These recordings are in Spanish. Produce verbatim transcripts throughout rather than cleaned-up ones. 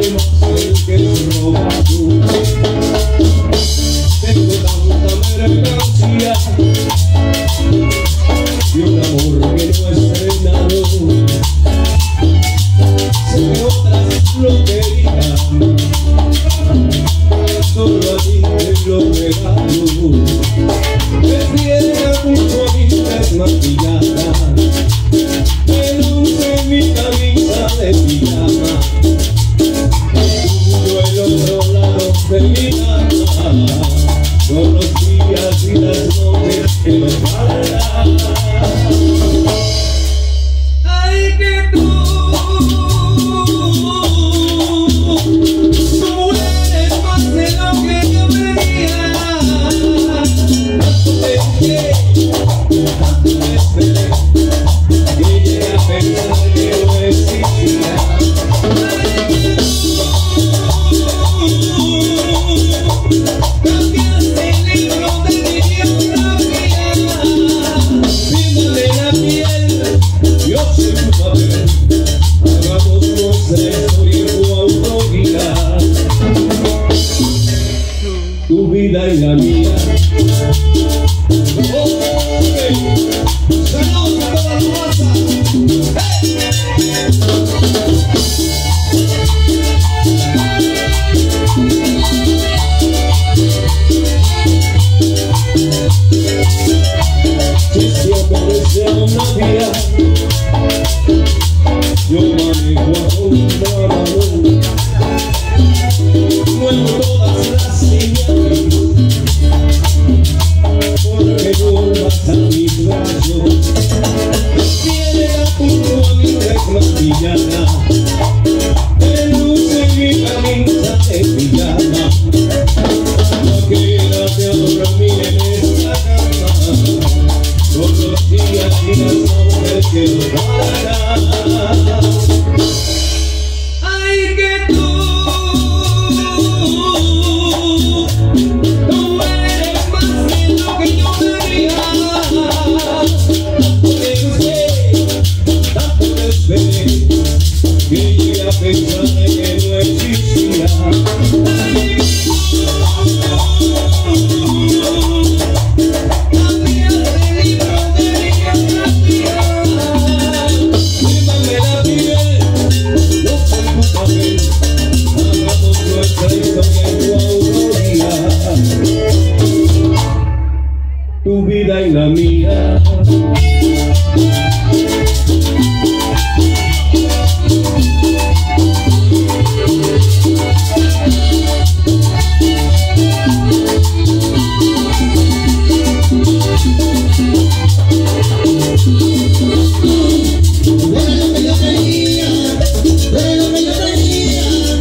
Era lo que yo quería, era lo que yo quería.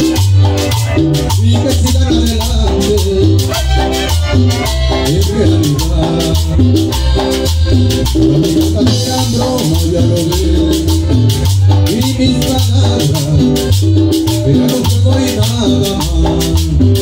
y que sigan adelante. En realidad no me eran broma, ya lo ves, y mis palabras eran un juego y nada más.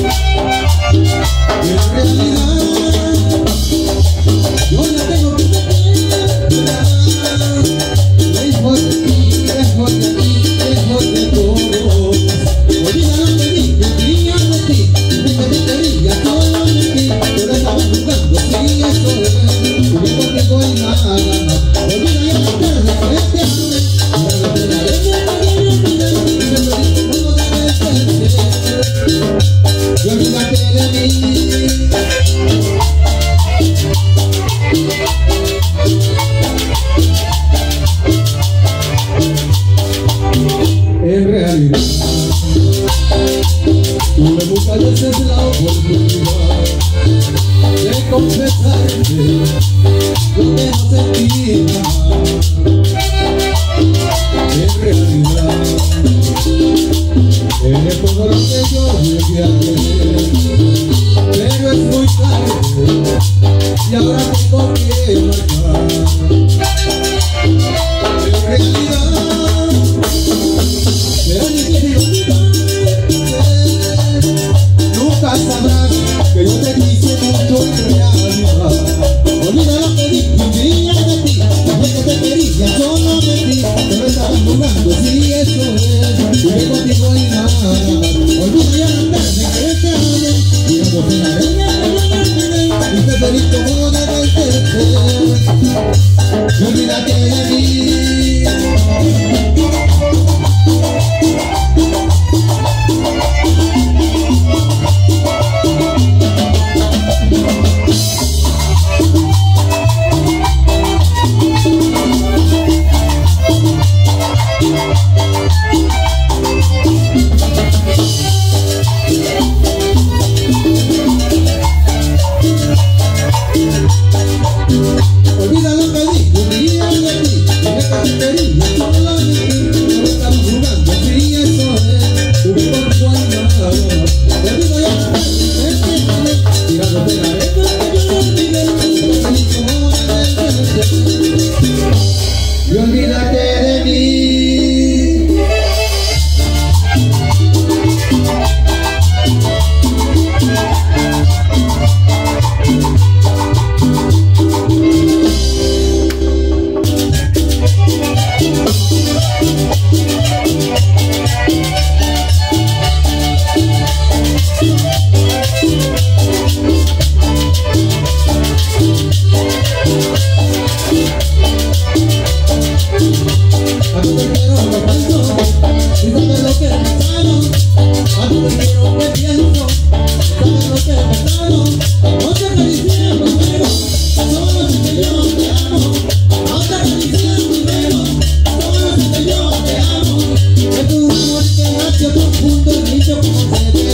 En realidad yo la tengo que tener, lejos de ti, lejos de ti, lejos de todos. Olvida lo que dije, día de ti, de que te quería solo de ti. Yo le estaba jugando, sí, eso es, tuve contigo y nada más. Olvida ya la tarde, que te amé, ya no te daré, ya no te daré, y me pediste como debes ser. Y olvídate de mí. En realidad tuve muchas veces la oportunidad de confesarte lo que no sentía. En realidad eres todo lo que yo llegué a querer, pero es muy tarde y ahora tengo que marchar. En realidad será difícil olvidarte, nunca sabrás que yo te quise mucho en realidad. Olvida lo que dije un día de ti, desde que te quería solo de ti, te lo estaba jugando, sí, eso es, jugué contigo y nada más. Olvida ya la tarde que te amé, y no te daré, y te pedí como debes ser. Y olvídate de mí. Olvida lo que dije un día de ti, desde que te quería solo de ti, te lo estaba jugando, sí, eso es, jugué contigo y nada más. Olvida ya la tarde que te amé, tirándote la arena que yo no olvidé, y como debes ser. Y olvídate de mí. A tu te quiero me pienso, y sabes lo que pasaron. A tu te quiero me pienso, sabes lo que pasaron. No te acaricié primero, solo si te yo te amo. No te acaricié primero, solo si te yo te amo. Es tu amor que nació profundo y dicho como se ve.